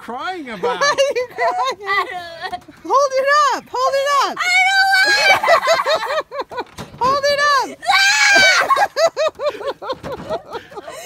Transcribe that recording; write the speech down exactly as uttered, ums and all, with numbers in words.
crying about? What are you crying? I don't know. Hold it up! Hold it up! I don't want it.